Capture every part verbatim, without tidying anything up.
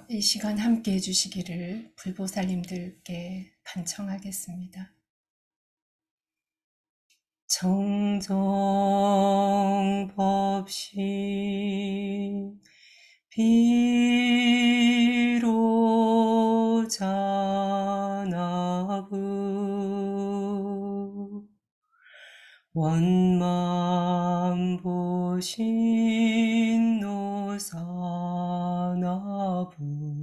이 시간 함께 해주시기를 불보살님들께 간청하겠습니다. 정정법신 비로자나부 원만보신 노사나부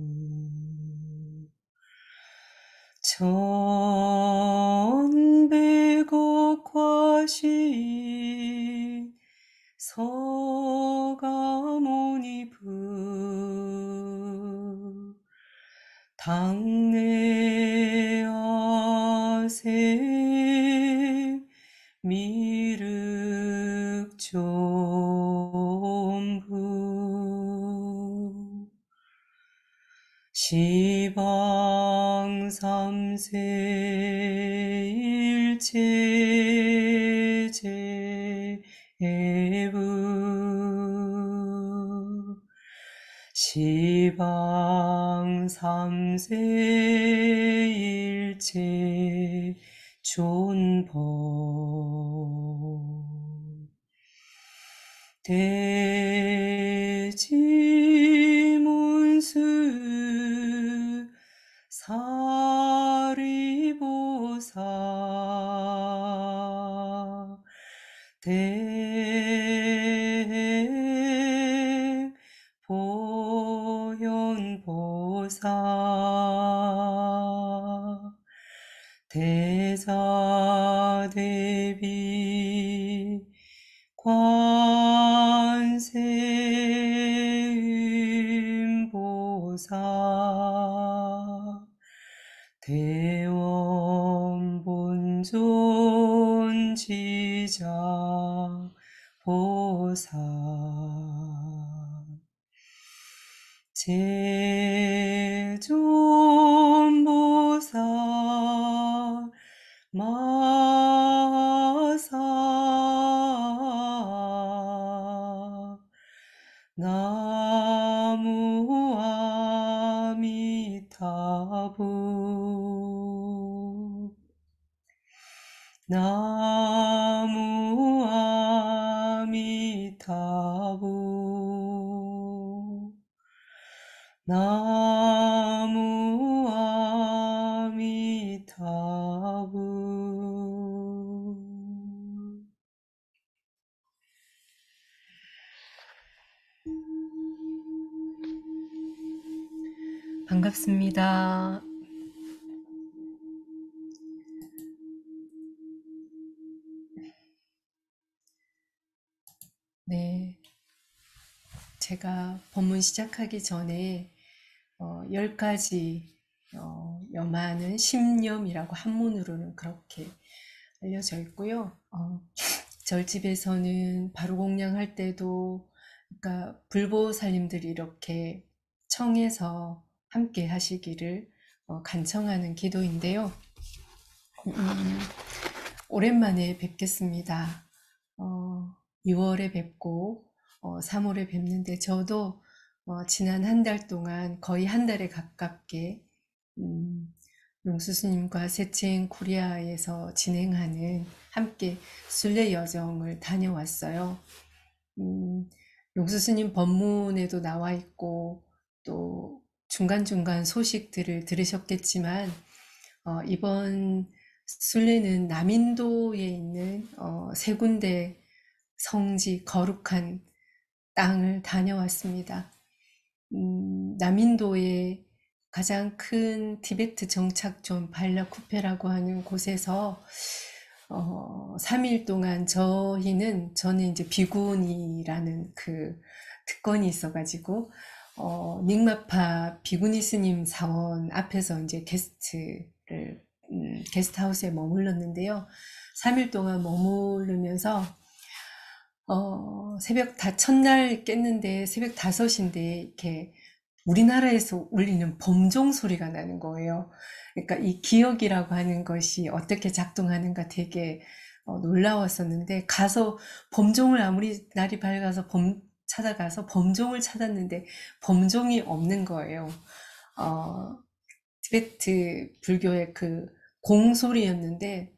천백억 과시 서가모니부 당내아세 미륵존부 시방삼세 일체제부 시방삼세 일체존법 대지문수 사리보사 대보현보사 대사대비 관세음보사 대원본존지자보사 제존보사 마사 나무아미타부 나무아미타부 나무아미타부 반갑습니다. 네, 제가 법문 시작하기 전에 어, 열 가지 어, 염하는 심념이라고 한문으로는 그렇게 알려져 있고요. 어, 절집에서는 바로공양할 때도 그러니까 불보살님들이 이렇게 청해서 함께 하시기를 어, 간청하는 기도인데요. 음, 오랜만에 뵙겠습니다. 어, 유월에 뵙고 어, 삼월에 뵙는데 저도 어, 지난 한 달 동안 거의 한 달에 가깝게 음, 용수스님과 세칭 코리아에서 진행하는 함께 순례 여정을 다녀왔어요. 음, 용수스님 법문에도 나와 있고 또 중간중간 소식들을 들으셨겠지만 어, 이번 순례는 남인도에 있는 어, 세 군데 성지 거룩한 땅을 다녀왔습니다. 음, 남인도의 가장 큰 티베트 정착존 발라쿠페라고 하는 곳에서 어, 삼 일 동안 저희는 저는 이제 비구니라는 그 특권이 있어가지고 어, 닉마파 비구니 스님 사원 앞에서 이제 게스트를 음, 게스트하우스에 머물렀는데요. 삼 일 동안 머무르면서 어, 새벽 다, 첫날 깼는데 새벽 다섯인데 이렇게 우리나라에서 울리는 범종 소리가 나는 거예요. 그러니까 이 기억이라고 하는 것이 어떻게 작동하는가 되게 어, 놀라웠었는데 가서 범종을 아무리 날이 밝아서 범, 찾아가서 범종을 찾았는데 범종이 없는 거예요. 어, 티베트 불교의 그 공소리였는데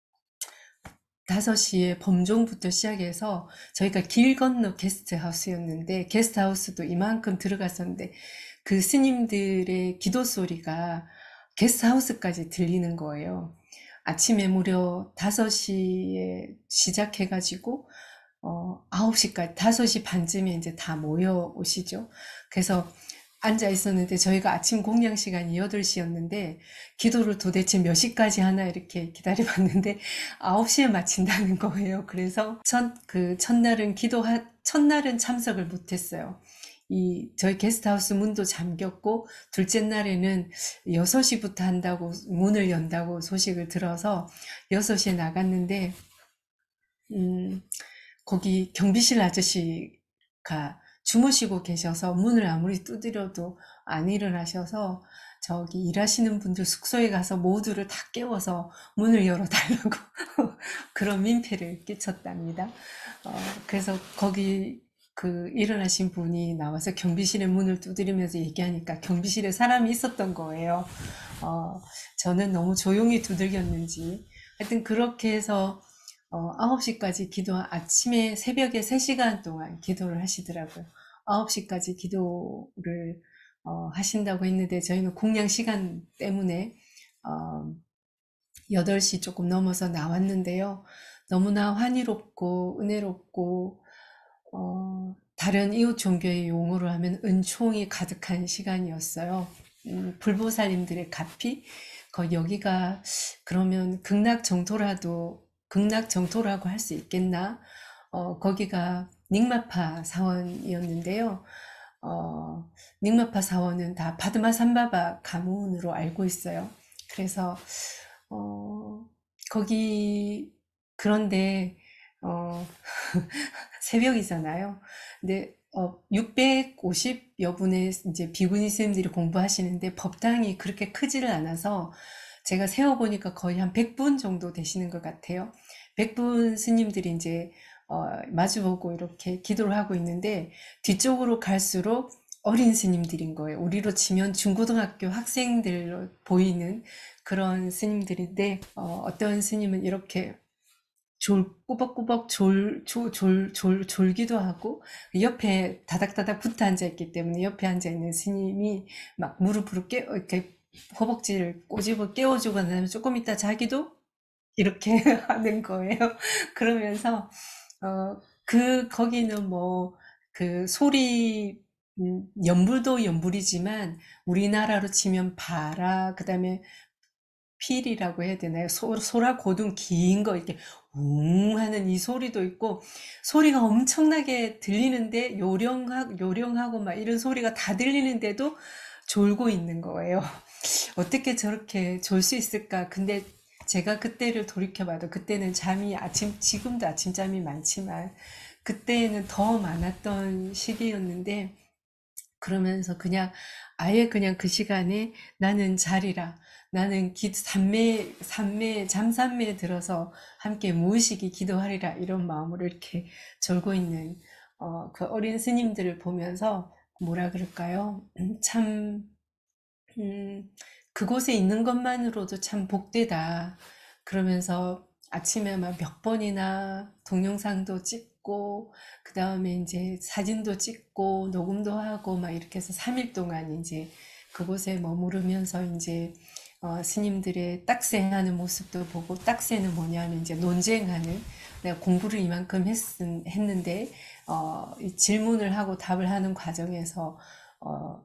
다섯 시에 범종부터 시작해서 저희가 길 건너 게스트하우스였는데 게스트하우스도 이만큼 들어갔었는데 그 스님들의 기도 소리가 게스트하우스까지 들리는 거예요. 아침에 무려 다섯 시에 시작해가지고 어, 아홉 시까지, 다섯 시 반쯤에 이제 다 모여 오시죠. 그래서 앉아 있었는데 저희가 아침 공양 시간이 여덟 시였는데 기도를 도대체 몇 시까지 하나 이렇게 기다려봤는데 아홉 시에 마친다는 거예요. 그래서 첫, 그 첫날은 기도하, 첫날은 참석을 못했어요. 이 저희 게스트하우스 문도 잠겼고 둘째 날에는 여섯 시부터 한다고 문을 연다고 소식을 들어서 여섯 시에 나갔는데 음, 거기 경비실 아저씨가 주무시고 계셔서 문을 아무리 두드려도 안 일어나셔서 저기 일하시는 분들 숙소에 가서 모두를 다 깨워서 문을 열어달라고 그런 민폐를 끼쳤답니다. 어, 그래서 거기 그 일어나신 분이 나와서 경비실의 문을 두드리면서 얘기하니까 경비실에 사람이 있었던 거예요. 어, 저는 너무 조용히 두들겼는지 하여튼 그렇게 해서 어, 아홉 시까지 기도, 아침에 새벽에 세 시간 동안 기도를 하시더라고요. 아홉 시까지 기도를 어, 하신다고 했는데 저희는 공양 시간 때문에 어, 여덟 시 조금 넘어서 나왔는데요. 너무나 환희롭고 은혜롭고 어, 다른 이웃 종교의 용어로 하면 은총이 가득한 시간이었어요. 음, 불보살님들의 가피, 거 여기가 그러면 극락 정토라도 극락 정토라고 할 수 있겠나? 어, 거기가 닉마파 사원이었는데요. 어, 닉마파 사원은 다 파드마삼바바 가문으로 알고 있어요. 그래서 어, 거기 그런데 어, 새벽이잖아요. 근데 어, 육백오십여 분의 이제 비구니 스님들이 공부하시는데 법당이 그렇게 크지를 않아서 제가 세어보니까 거의 한 백 분 정도 되시는 것 같아요. 백 분 스님들이 이제 어, 마주보고 이렇게 기도를 하고 있는데 뒤쪽으로 갈수록 어린 스님들인 거예요. 우리로 치면 중고등학교 학생들로 보이는 그런 스님들인데 어, 어떤 스님은 이렇게 졸, 꾸벅꾸벅 졸, 졸, 졸, 졸, 졸기도 하고, 옆에 다닥다닥 붙어 앉아있기 때문에 옆에 앉아있는 스님이 막 무릎으로 깨, 이렇게 허벅지를 꼬집어 깨워주고 나면 조금 있다 자기도 이렇게 하는 거예요. 그러면서, 어, 그, 거기는 뭐, 그 소리, 음, 연불도 연불이지만, 우리나라로 치면 바라, 그 다음에 필이라고 해야 되나요? 소, 소라 고든 긴 거 이렇게 웅 하는 이 소리도 있고 소리가 엄청나게 들리는데 요령하고 요령하고 막 이런 소리가 다 들리는데도 졸고 있는 거예요. 어떻게 저렇게 졸 수 있을까? 근데 제가 그때를 돌이켜봐도 그때는 잠이 아침 지금도 아침잠이 많지만 그때는 더 많았던 시기였는데 그러면서 그냥 아예 그냥 그 시간에 나는 자리라. 나는 기, 삼매, 삼매, 잠삼매에 들어서 함께 무의식이 기도하리라. 이런 마음으로 이렇게 졸고 있는, 어, 그 어린 스님들을 보면서 뭐라 그럴까요? 음, 참, 음, 그곳에 있는 것만으로도 참 복되다. 그러면서 아침에 막 몇 번이나 동영상도 찍고, 그 다음에 이제 사진도 찍고, 녹음도 하고, 막 이렇게 해서 삼 일 동안 이제 그곳에 머무르면서 이제, 어, 스님들의 딱새하는 모습도 보고, 딱새는 뭐냐면 이제 논쟁하는, 내가 공부를 이만큼 했, 했는데, 어, 이 질문을 하고 답을 하는 과정에서, 어,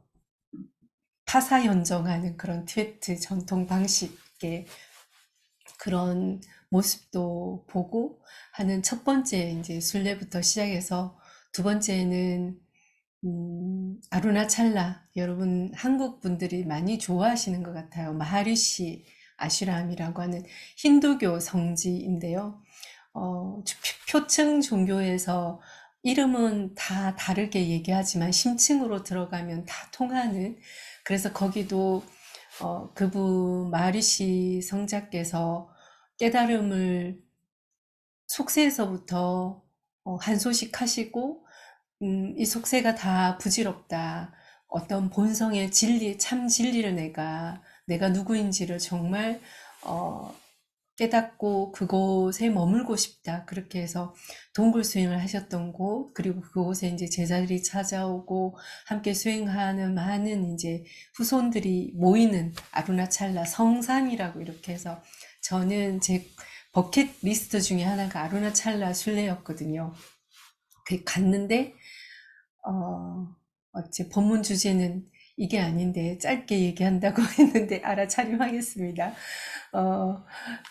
타사현정하는 그런 티베트 전통 방식의 그런 모습도 보고 하는 첫 번째 이제 순례부터 시작해서 두 번째는 음, 아루나찰라 여러분 한국 분들이 많이 좋아하시는 것 같아요. 마하리시 아슈람이라고 하는 힌두교 성지인데요. 어, 표층 종교에서 이름은 다 다르게 얘기하지만 심층으로 들어가면 다 통하는 그래서 거기도 어, 그분 마리시 성자께서 깨달음을 속세에서부터 어, 한 소식 하시고 음, 이 속세가 다 부질없다. 어떤 본성의 진리, 참 진리를 내가, 내가 누구인지를 정말, 어, 깨닫고 그곳에 머물고 싶다. 그렇게 해서 동굴 수행을 하셨던 곳, 그리고 그곳에 이제 제자들이 찾아오고 함께 수행하는 많은 이제 후손들이 모이는 아루나찰라 성산이라고 이렇게 해서 저는 제 버킷리스트 중에 하나가 아루나찰라 순례였거든요. 그 갔는데 어, 어째 본문 주제는 이게 아닌데 짧게 얘기한다고 했는데 알아차림하겠습니다. 어,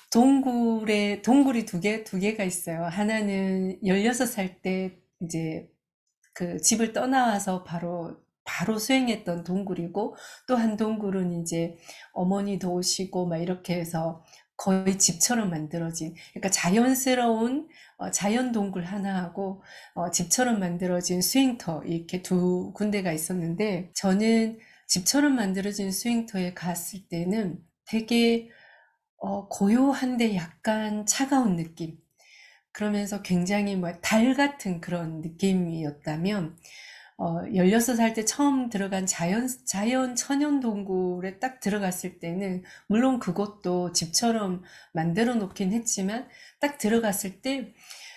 동굴에 동굴이 두 개, 두 개가 있어요. 하나는 열여섯 살 때 이제 그 집을 떠나와서 바로 바로 수행했던 동굴이고 또 한 동굴은 이제 어머니도 오시고 막 이렇게 해서 거의 집처럼 만들어진 그러니까 자연스러운 어, 자연 동굴 하나하고 어, 집처럼 만들어진 스윙터 이렇게 두 군데가 있었는데 저는 집처럼 만들어진 스윙터에 갔을 때는 되게 어, 고요한데 약간 차가운 느낌. 그러면서 굉장히 뭐 달 같은 그런 느낌이었다면, 어, 열여섯 살 때 처음 들어간 자연, 자연 천연 동굴에 딱 들어갔을 때는, 물론 그것도 집처럼 만들어 놓긴 했지만, 딱 들어갔을 때,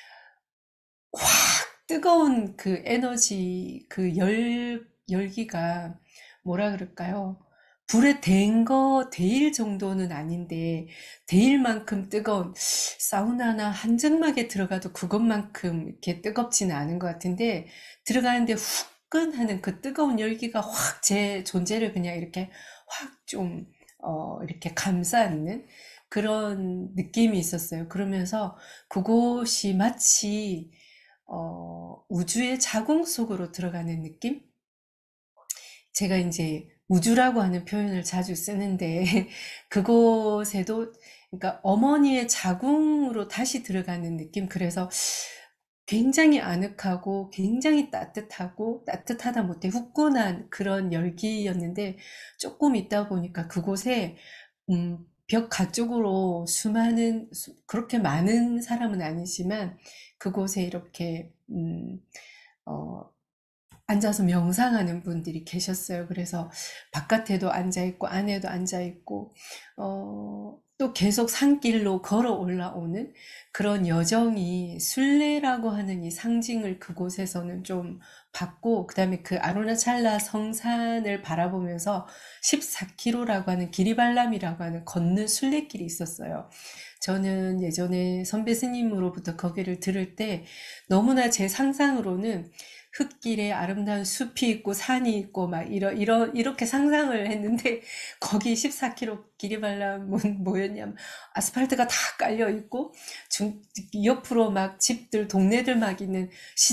확 뜨거운 그 에너지, 그 열, 열기가 뭐라 그럴까요? 불에 댄 거, 데일 정도는 아닌데, 데일 만큼 뜨거운 사우나나 한증막에 들어가도 그것만큼 이렇게 뜨겁지는 않은 것 같은데, 들어가는데 후끈하는 그 뜨거운 열기가 확 제 존재를 그냥 이렇게 확 좀, 어, 이렇게 감싸는 그런 느낌이 있었어요. 그러면서 그곳이 마치 어, 우주의 자궁 속으로 들어가는 느낌? 제가 이제 우주라고 하는 표현을 자주 쓰는데 그곳에도 그러니까 어머니의 자궁으로 다시 들어가는 느낌. 그래서 굉장히 아늑하고 굉장히 따뜻하고 따뜻하다 못해 후끈한 그런 열기였는데 조금 있다 보니까 그곳에 음, 벽 가쪽으로 수많은 수- 그렇게 많은 사람은 아니지만 그곳에 이렇게 음, 어, 앉아서 명상하는 분들이 계셨어요. 그래서 바깥에도 앉아 있고 안에도 앉아 있고 어, 또 계속 산길로 걸어 올라오는 그런 여정이 순례라고 하는 이 상징을 그곳에서는 좀 받고 그다음에 그 아루나찰라 성산을 바라보면서 십사 킬로미터라고 하는 기리발람이라고 하는 걷는 순례길이 있었어요. 저는 예전에 선배 스님으로부터 거기를 들을 때 너무나 제 상상으로는 흙길에 아름다운 숲이 있고 산이 있고 막 이러, 이러, 이렇게 상상을 했는데 거기 십사 킬로미터 기리발람은 뭐였냐면 아스팔트가 다 깔려 있고 중, 옆으로 막 집들 동네들 막 있는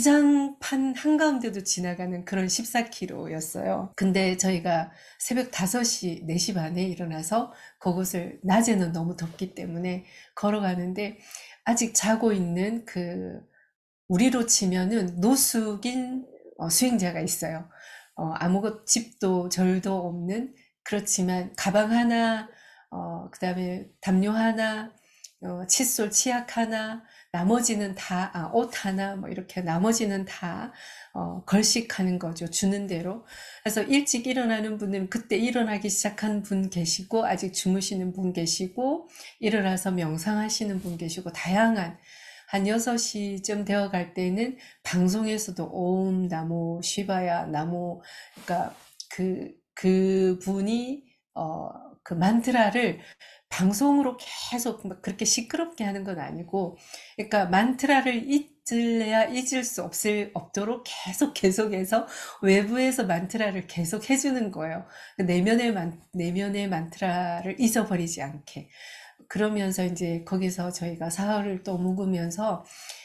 시장판 한가운데도 지나가는 그런 십사 킬로미터였어요. 근데 저희가 새벽 다섯 시, 네 시 반에 일어나서 그곳을 낮에는 너무 덥기 때문에 걸어가는데 아직 자고 있는 그 우리로 치면은 노숙인 어, 수행자가 있어요. 어, 아무것 집도 절도 없는 그렇지만 가방 하나, 어, 그다음에 담요 하나, 어, 칫솔 치약 하나, 나머지는 다, 아, 옷 하나, 뭐 이렇게 나머지는 다 어, 걸식하는 거죠. 주는 대로. 그래서 일찍 일어나는 분은 그때 일어나기 시작한 분 계시고 아직 주무시는 분 계시고 일어나서 명상하시는 분 계시고 다양한 한 여섯 시쯤 되어 갈 때는 방송에서도 옴, 나무, 시바야, 나무, 그러니까 그, 그 분이, 어, 그 만트라를 방송으로 계속 막 그렇게 시끄럽게 하는 건 아니고, 그러니까 만트라를 잊을래야 잊을 수 없을, 없도록 계속 계속해서 외부에서 만트라를 계속 해주는 거예요. 내면의 만, 내면의 만트라를 잊어버리지 않게. 그러면서 이제 거기서 저희가 사흘을 또 묵으면서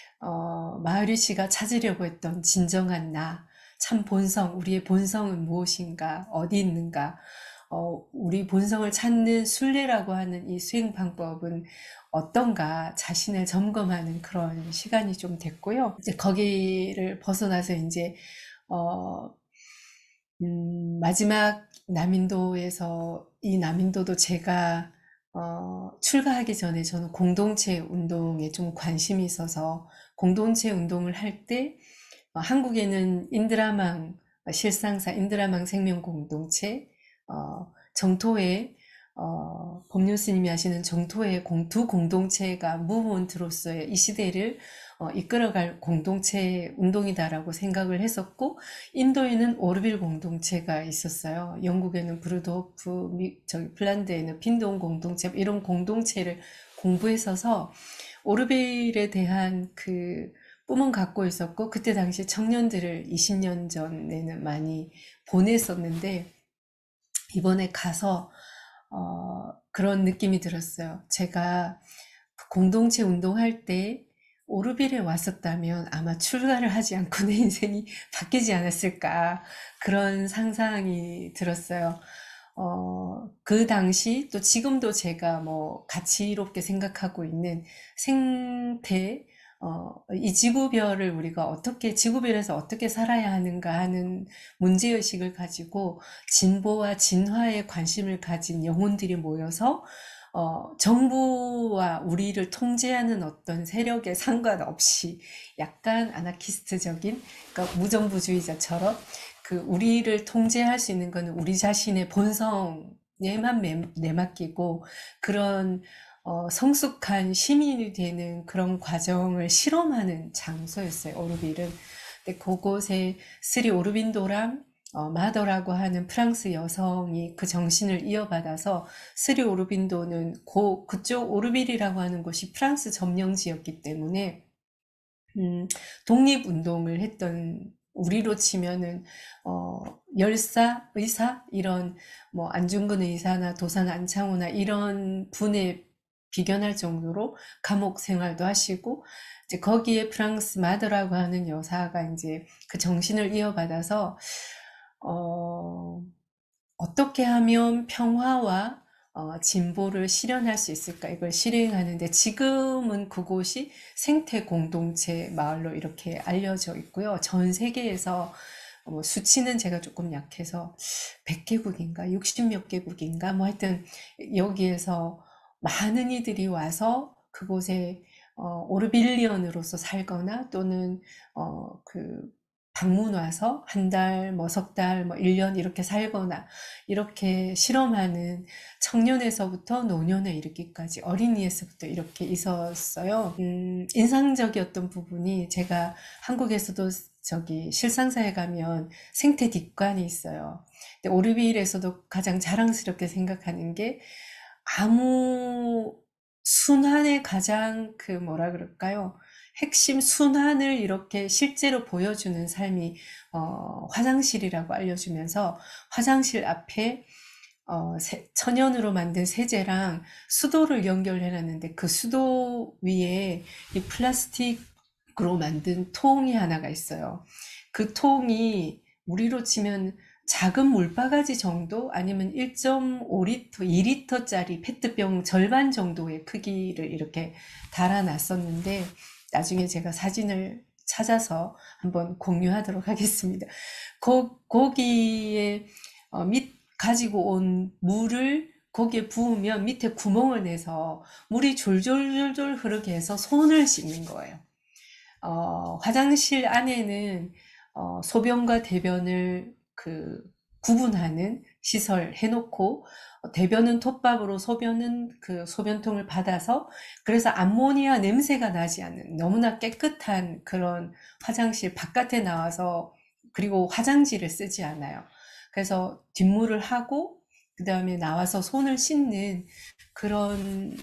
어, 마하리 씨가 찾으려고 했던 진정한 나, 참 본성, 우리의 본성은 무엇인가, 어디 있는가, 어, 우리 본성을 찾는 순례라고 하는 이 수행 방법은 어떤가 자신을 점검하는 그런 시간이 좀 됐고요. 이제 거기를 벗어나서 이제 어, 음, 마지막 남인도에서 이 남인도도 제가 어, 출가하기 전에 저는 공동체 운동에 좀 관심이 있어서 공동체 운동을 할 때 어, 한국에는 인드라망 어, 실상사 인드라망 생명공동체, 어, 정토회, 어, 법륜 스님이 하시는 정토회 공, 두 공동체가 무브먼트로서의 이 시대를 어, 이끌어갈 공동체 운동이다라고 생각을 했었고, 인도에는 오르빌 공동체가 있었어요. 영국에는 브루도프, 미, 저기 핀란드에는 빈동 공동체, 이런 공동체를 공부했어서 오르빌에 대한 그 꿈은 갖고 있었고, 그때 당시 청년들을 이십 년 전에는 많이 보냈었는데, 이번에 가서 어, 그런 느낌이 들었어요. 제가 그 공동체 운동할 때 오르빌에 왔었다면 아마 출가를 하지 않고 내 인생이 바뀌지 않았을까, 그런 상상이 들었어요. 어, 그 당시 또 지금도 제가 뭐 가치롭게 생각하고 있는 생태, 어, 이 지구별을 우리가 어떻게, 지구별에서 어떻게 살아야 하는가 하는 문제의식을 가지고 진보와 진화에 관심을 가진 영혼들이 모여서 어, 정부와 우리를 통제하는 어떤 세력에 상관없이 약간 아나키스트적인, 그러니까 무정부주의자처럼 그 우리를 통제할 수 있는 거는 우리 자신의 본성에만 매- 내맡기고, 그런 어, 성숙한 시민이 되는 그런 과정을 실험하는 장소였어요, 오르빌은. 근데 그곳에 스리 오르빈도랑 어, 마더라고 하는 프랑스 여성이 그 정신을 이어받아서, 스리 오르빈도는 고, 그쪽 오르빌이라고 하는 곳이 프랑스 점령지였기 때문에 음, 독립운동을 했던, 우리로 치면은 어, 열사, 의사, 이런 뭐 안중근 의사나 도산 안창호나 이런 분에 비견할 정도로 감옥 생활도 하시고, 이제 거기에 프랑스 마더라고 하는 여사가 이제 그 정신을 이어받아서 어, 어떻게 하면 평화와 어, 진보를 실현할 수 있을까? 이걸 실행하는데, 지금은 그곳이 생태 공동체 마을로 이렇게 알려져 있고요. 전 세계에서 뭐 수치는 제가 조금 약해서 백 개국인가 육십 몇 개국인가 뭐 하여튼 여기에서 많은 이들이 와서 그곳에 어, 오르빌리언으로서 살거나, 또는 어, 그 방문 와서 한 달, 뭐 석 달, 뭐 일 년 이렇게 살거나, 이렇게 실험하는, 청년에서부터 노년에 이르기까지, 어린이에서부터 이렇게 있었어요. 음, 인상적이었던 부분이, 제가 한국에서도 저기 실상사에 가면 생태 뒷관이 있어요. 근데 오르빌에서도 가장 자랑스럽게 생각하는 게, 아무 순환의 가장 그 뭐라 그럴까요? 핵심 순환을 이렇게 실제로 보여주는 삶이 어, 화장실이라고 알려주면서, 화장실 앞에 어, 세- 천연으로 만든 세제랑 수도를 연결해놨는데, 그 수도 위에 이 플라스틱으로 만든 통이 하나가 있어요. 그 통이 우리로 치면 작은 물바가지 정도, 아니면 일 점 오 리터, 이 리터짜리 페트병 절반 정도의 크기를 이렇게 달아놨었는데, 나중에 제가 사진을 찾아서 한번 공유하도록 하겠습니다. 거, 거기에 어, 밑 가지고 온 물을 거기에 부으면 밑에 구멍을 내서 물이 졸졸졸졸 흐르게 해서 손을 씻는 거예요. 어, 화장실 안에는 어, 소변과 대변을 그 구분하는 시설 해놓고, 어, 대변은 톱밥으로, 소변은 그 소변통을 받아서, 그래서 암모니아 냄새가 나지 않는 너무나 깨끗한 그런 화장실 바깥에 나와서, 그리고 화장지를 쓰지 않아요. 그래서 뒷물을 하고 그 다음에 나와서 손을 씻는 그런,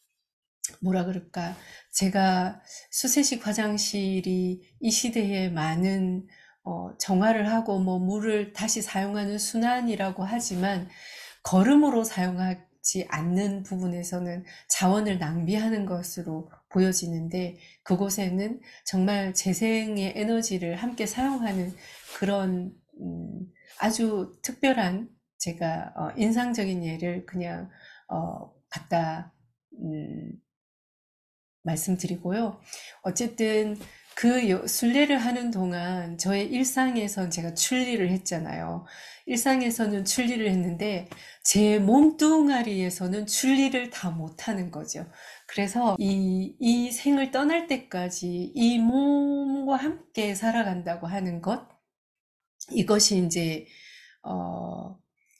뭐라 그럴까, 제가 수세식 화장실이 이 시대에 많은 어, 정화를 하고 뭐 물을 다시 사용하는 순환이라고 하지만, 거름으로 사용하지 않는 부분에서는 자원을 낭비하는 것으로 보여지는데, 그곳에는 정말 재생의 에너지를 함께 사용하는 그런 음, 아주 특별한, 제가 어, 인상적인 예를 그냥 어, 갖다 음, 말씀드리고요. 어쨌든 그 여- 순례를 하는 동안 저의 일상에선 제가 출리를 했잖아요. 일상에서는 출리를 했는데, 제 몸뚱아리에서는 출리를 다 못하는 거죠. 그래서 이, 이 생을 떠날 때까지 이 몸과 서로와 함께 살아간다고 하는 것, 이것이 이제 어,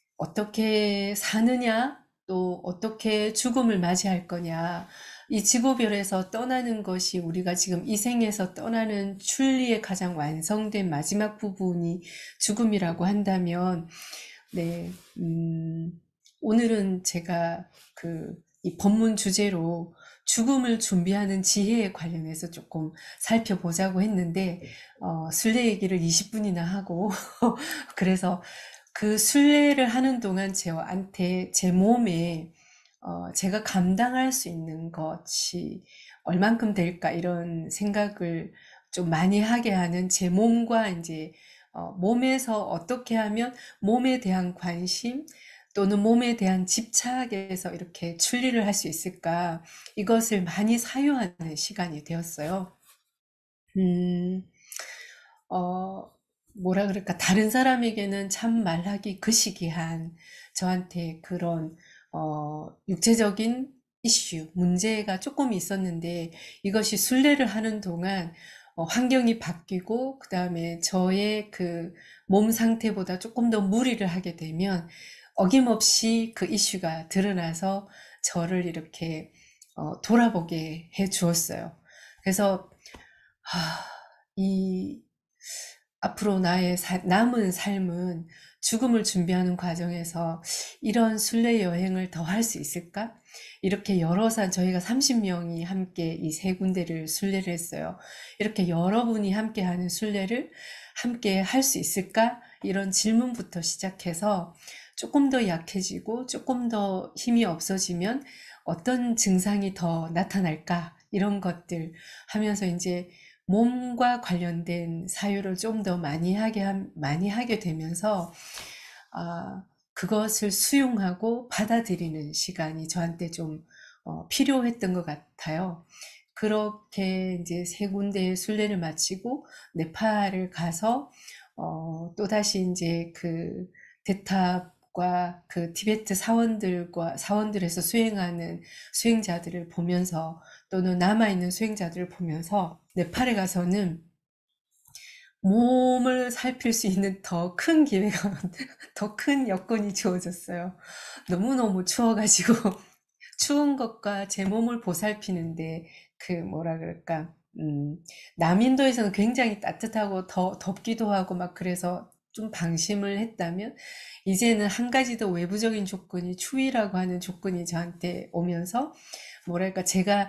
어떻게 사느냐, 또 어떻게 죽음을 맞이할 거냐, 이 지구별에서 떠나는 것이 우리가 지금 이 생에서 떠나는 출리의 가장 완성된 마지막 부분이 죽음이라고 한다면, 네, 음, 오늘은 제가 그, 이 본문 주제로 죽음을 준비하는 지혜에 관련해서 조금 살펴보자고 했는데, 어, 순례 얘기를 이십 분이나 하고, 그래서 그 순례를 하는 동안 저한테 제 몸에 어, 제가 감당할 수 있는 것이 얼만큼 될까 이런 생각을 좀 많이 하게 하는 제 몸과 이제 어, 몸에서 어떻게 하면 몸에 대한 관심 또는 몸에 대한 집착에서 이렇게 출리를 할 수 있을까, 이것을 많이 사유하는 시간이 되었어요. 음, 어, 뭐라 그럴까, 다른 사람에게는 참 말하기 그시기한 저한테 그런, 어, 육체적인 이슈, 문제가 조금 있었는데, 이것이 순례를 하는 동안, 어, 환경이 바뀌고, 그 다음에 저의 그 몸 상태보다 조금 더 무리를 하게 되면, 어김없이 그 이슈가 드러나서 저를 이렇게, 어, 돌아보게 해 주었어요. 그래서, 하, 이, 앞으로 나의 사- 남은 삶은 죽음을 준비하는 과정에서 이런 순례 여행을 더 할 수 있을까? 이렇게 여러 산, 저희가 삼십 명이 함께 이 세 군데를 순례를 했어요. 이렇게 여러분이 함께 하는 순례를 함께 할 수 있을까? 이런 질문부터 시작해서 조금 더 약해지고 조금 더 힘이 없어지면 어떤 증상이 더 나타날까? 이런 것들 하면서 이제 몸과 관련된 사유를 좀 더 많이 하게, 함- 많이 하게 되면서, 아, 그것을 수용하고 받아들이는 시간이 저한테 좀, 어, 필요했던 것 같아요. 그렇게 이제 세 군데의 순례를 마치고 네팔을 가서, 어, 또다시 이제 그 대탑과 그 티베트 사원들과, 사원들에서 수행하는 수행자들을 보면서, 또는 남아있는 수행자들을 보면서 네팔에 가서는 몸을 살필 수 있는 더 큰 기회가, 더 큰 여건이 주어졌어요. 너무너무 추워가지고, 추운 것과 제 몸을 보살피는데, 그, 뭐라 그럴까, 음, 남인도에서는 굉장히 따뜻하고 더 덥기도 하고 막 그래서 좀 방심을 했다면, 이제는 한 가지 더 외부적인 조건이 추위라고 하는 조건이 저한테 오면서, 뭐랄까, 제가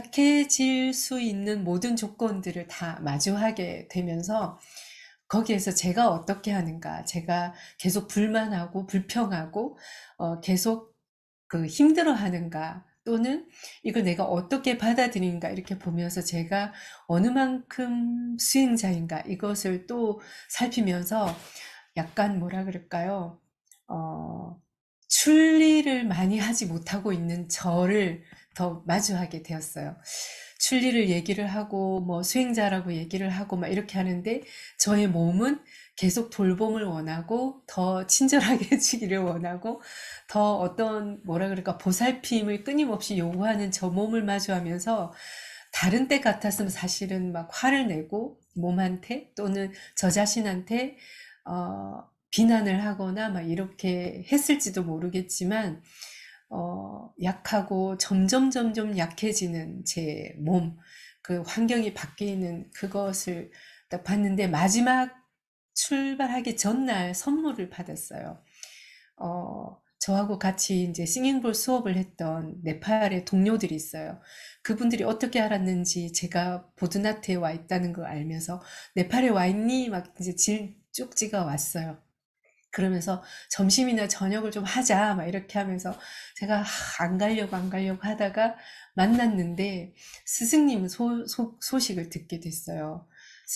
약해질 수 있는 모든 조건들을 다 마주하게 되면서, 거기에서 제가 어떻게 하는가, 제가 계속 불만하고 불평하고, 어, 계속 그 힘들어 하는가, 또는 이걸 내가 어떻게 받아들이는가, 이렇게 보면서 제가 어느 만큼 수행자인가, 이것을 또 살피면서 약간 뭐라 그럴까요? 어, 출리를 많이 하지 못하고 있는 저를 더 마주하게 되었어요. 출리를 얘기를 하고, 뭐, 수행자라고 얘기를 하고, 막 이렇게 하는데, 저의 몸은 계속 돌봄을 원하고, 더 친절하게 해주기를 원하고, 더 어떤, 뭐라 그럴까, 보살핌을 끊임없이 요구하는 저 몸을 마주하면서, 다른 때 같았으면 사실은 막 화를 내고, 몸한테, 또는 저 자신한테, 어, 비난을 하거나 막 이렇게 했을지도 모르겠지만, 어, 약하고 점점 점점 약해지는 제 몸, 그 환경이 바뀌는 그것을 딱 봤는데, 마지막 출발하기 전날 선물을 받았어요. 어, 저하고 같이 이제 싱잉볼 수업을 했던 네팔의 동료들이 있어요. 그분들이 어떻게 알았는지 제가 보드나트에 와 있다는 걸 알면서, 네팔에 와 있니? 막 이제 질, 쪽지가 왔어요. 그러면서 점심이나 저녁을 좀 하자, 막 이렇게 하면서 제가 하, 안 가려고 안 가려고 하다가 만났는데, 스승님 소, 소, 소식을 듣게 됐어요.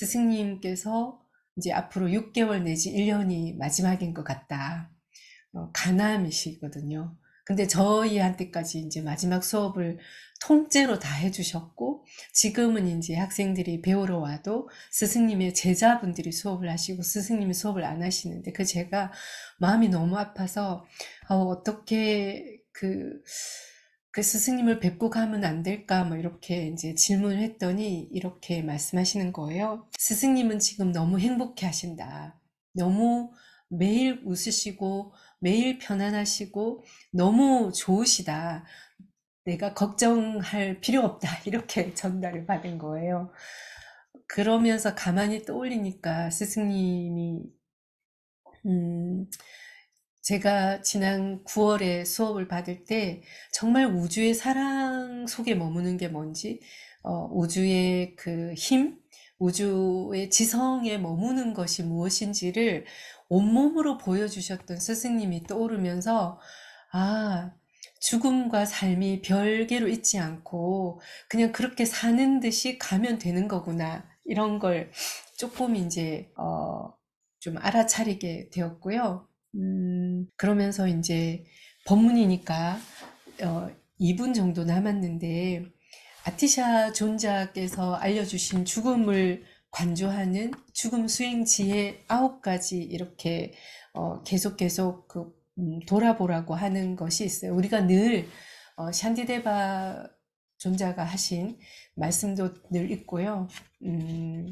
스승님께서 이제 앞으로 육 개월 내지 일 년이 마지막인 것 같다. 어, 가남이시거든요. 근데 저희한테까지 이제 마지막 수업을 통째로 다 해주셨고, 지금은 이제 학생들이 배우러 와도 스승님의 제자분들이 수업을 하시고 스승님이 수업을 안 하시는데, 그 제가 마음이 너무 아파서, 어, 어떻게 그 그 스승님을 뵙고 가면 안 될까? 뭐 이렇게 이제 질문을 했더니 이렇게 말씀하시는 거예요. 스승님은 지금 너무 행복해 하신다. 너무 매일 웃으시고 매일 편안하시고 너무 좋으시다. 내가 걱정할 필요 없다. 이렇게 전달을 받은 거예요. 그러면서 가만히 떠올리니까 스승님이 음, 제가 지난 구월에 수업을 받을 때 정말 우주의 사랑 속에 머무는 게 뭔지, 어, 우주의 그 힘, 우주의 지성에 머무는 것이 무엇인지를 온몸으로 보여주셨던 스승님이 떠오르면서, 아, 죽음과 삶이 별개로 있지 않고 그냥 그렇게 사는 듯이 가면 되는 거구나. 이런 걸 조금 이제, 어, 좀 알아차리게 되었고요. 음, 그러면서 이제 법문이니까 어, 이 분 정도 남았는데 아티샤 존자께서 알려주신 죽음을 관조하는 죽음 수행지혜 아홉 가지 이렇게 어, 계속 계속 그 음, 돌아보라고 하는 것이 있어요. 우리가 늘 어, 샨디데바 존자가 하신 말씀도 늘 있고요. 음,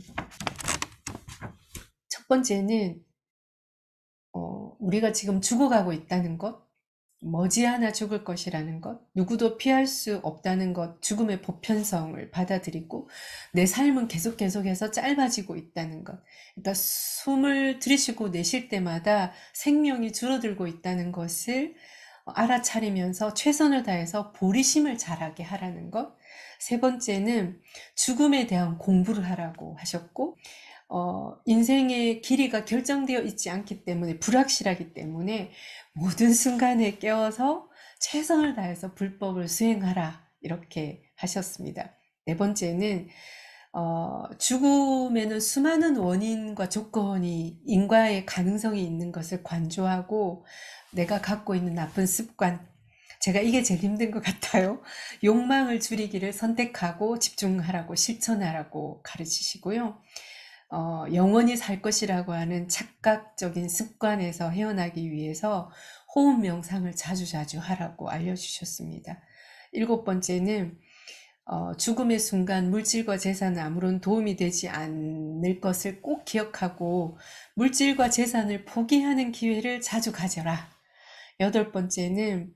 첫 번째는 어, 우리가 지금 죽어가고 있다는 것, 머지않아 죽을 것이라는 것, 누구도 피할 수 없다는 것, 죽음의 보편성을 받아들이고 내 삶은 계속 계속해서 짧아지고 있다는 것. 그러니까 숨을 들이쉬고 내쉴 때마다 생명이 줄어들고 있다는 것을 알아차리면서 최선을 다해서 보리심을 잘하게 하라는 것. 세 번째는 죽음에 대한 공부를 하라고 하셨고, 어, 인생의 길이가 결정되어 있지 않기 때문에, 불확실하기 때문에 모든 순간에 깨어서 최선을 다해서 불법을 수행하라. 이렇게 하셨습니다. 네 번째는, 어, 죽음에는 수많은 원인과 조건이 인과의 가능성이 있는 것을 관조하고 내가 갖고 있는 나쁜 습관, 제가 이게 제일 힘든 것 같아요. 욕망을 줄이기를 선택하고 집중하라고 실천하라고 가르치시고요. 어, 영원히 살 것이라고 하는 착각적인 습관에서 헤어나기 위해서 호흡 명상을 자주자주 하라고 알려주셨습니다. 일곱 번째는 어, 죽음의 순간 물질과 재산은 아무런 도움이 되지 않을 것을 꼭 기억하고 물질과 재산을 포기하는 기회를 자주 가져라. 여덟 번째는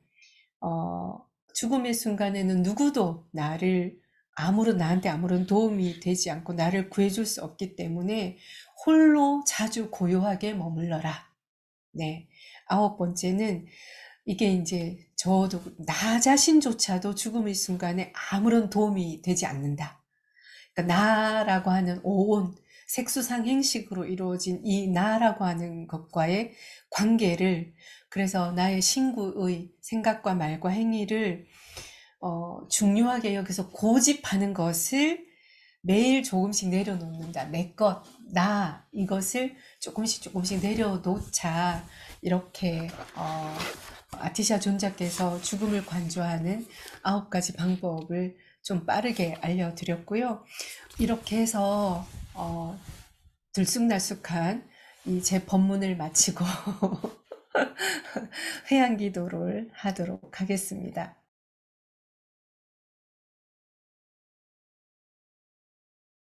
어, 죽음의 순간에는 누구도 나를 아무런 나한테 아무런 도움이 되지 않고 나를 구해줄 수 없기 때문에 홀로 자주 고요하게 머물러라. 네. 아홉 번째는 이게 이제 저도 나 자신조차도 죽음의 순간에 아무런 도움이 되지 않는다. 그러니까 나라고 하는 오온 색수상 행식으로 이루어진 이 나라고 하는 것과의 관계를 그래서 나의 신구의 생각과 말과 행위를 어, 중요하게 여기서 고집하는 것을 매일 조금씩 내려놓는다. 내 것, 나 이것을 조금씩 조금씩 내려놓자. 이렇게 어, 아티샤 존자께서 죽음을 관조하는 아홉 가지 방법을 좀 빠르게 알려드렸고요. 이렇게 해서 어, 들쑥날쑥한 이 제 법문을 마치고 회향기도를 하도록 하겠습니다.